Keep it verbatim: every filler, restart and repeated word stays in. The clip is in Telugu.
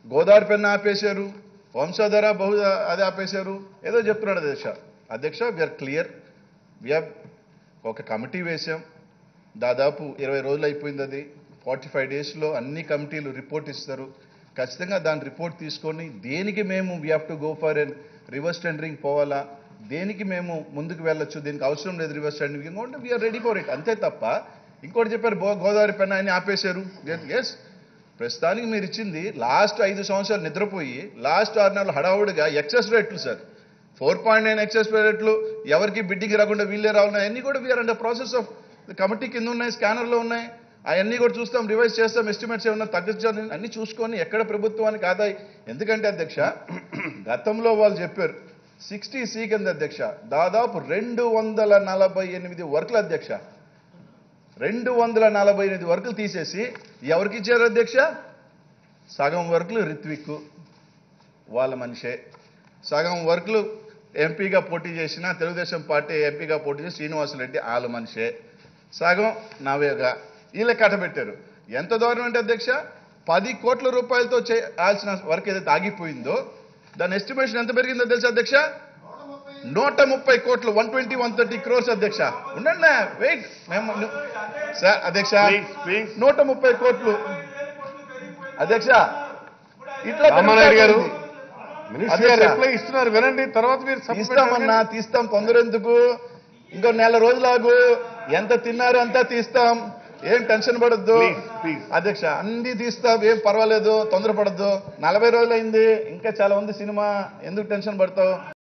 గోదావరి పెన్ను ఆపేశారు, వంశధార బహు అది ఆపేశారు, ఏదో చెప్తున్నాడు అధ్యక్ష. అధ్యక్ష వీఆర్ క్లియర్, వీఆర్ ఒక కమిటీ వేశాం, దాదాపు ఇరవై రోజులు అయిపోయింది. అది ఫార్టీ ఫైవ్ డేస్లో అన్ని కమిటీలు రిపోర్ట్ ఇస్తారు. ఖచ్చితంగా దాని రిపోర్ట్ తీసుకొని దేనికి మేము we have to go for an reverse tendering పోవాలా, దేనికి మేము ముందుకు వెళ్ళొచ్చు, దీనికి అవసరం లేదు రివర్స్ టెండరింగ్ అంటే వీఆర్ రెడీ ఫర్ ఇట్, అంతే తప్ప. ఇంకోటి చెప్పారు గోదావరి పెన్న అని ఆపేశారు. ఎస్, ప్రస్తుతానికి మీరు ఇచ్చింది లాస్ట్ ఐదు సంవత్సరాలు నిద్రపోయి లాస్ట్ ఆరు నెలలు హడావుడిగా ఎక్సెస్ రేట్లు sir, four point nine excess రేట్లు ఎవరికి బిడ్డింగ్ రాకుండా వీళ్ళే రావాలి. అన్నీ కూడా we're under process of committee కింద ఉన్నాయి, స్కానర్లో ఉన్నాయి, అవన్నీ కూడా చూస్తాం, రివైజ్ చేస్తాం, ఎస్టిమేట్స్ ఏమన్నా తగ్గించాలి అన్ని చూసుకొని ఎక్కడ ప్రభుత్వానికి ఆదాయం. ఎందుకంటే అధ్యక్ష గతంలో వాళ్ళు చెప్పారు సిక్స్టీ సి కింద అధ్యక్ష దాదాపు రెండు వందల నలభై ఎనిమిది వర్కులు అధ్యక్ష, రెండు వందల నలభై ఎనిమిది వర్కులు తీసేసి ఎవరికి ఇచ్చారు అధ్యక్ష? సగం వర్కులు రిత్విక్ వాళ్ళ మనిషే, సగం వర్కులు ఎంపీగా పోటీ చేసిన తెలుగుదేశం పార్టీ ఎంపీగా పోటీ చేసిన శ్రీనివాసరెడ్డి వాళ్ళ మనిషే, సగం నవేగా వీళ్ళే కట్టబెట్టారు. ఎంత దూరం అంటే అధ్యక్ష పది కోట్ల రూపాయలతో చేయాల్సిన వర్క్ ఏదైతే ఆగిపోయిందో దాని ఎస్టిమేషన్ ఎంత పెరిగిందో తెలుసా అధ్యక్ష? నూట ముప్పై కోట్లు, one twenty one thirty crores అధ్యక్ష. ఉండండి వెయిట్ మేము సార్ అధ్యక్ష, నూట ముప్పై కోట్లు అధ్యక్ష. ఇట్లా గారు ఇస్తున్నారు వినండి, తర్వాత మీరు తీస్తామన్నా తీస్తాం, తొందర ఎందుకు? ఇంకో నెల రోజులాగు, ఎంత తిన్నారు అంతా తీస్తాం, ఏం టెన్షన్ పడద్దు అధ్యక్ష, అన్ని తీస్తాం, ఏం పర్వాలేదు, తొందరపడద్దు. నలభై రోజులు అయింది, ఇంకా చాలా ఉంది సినిమా, ఎందుకు టెన్షన్ పడతావు?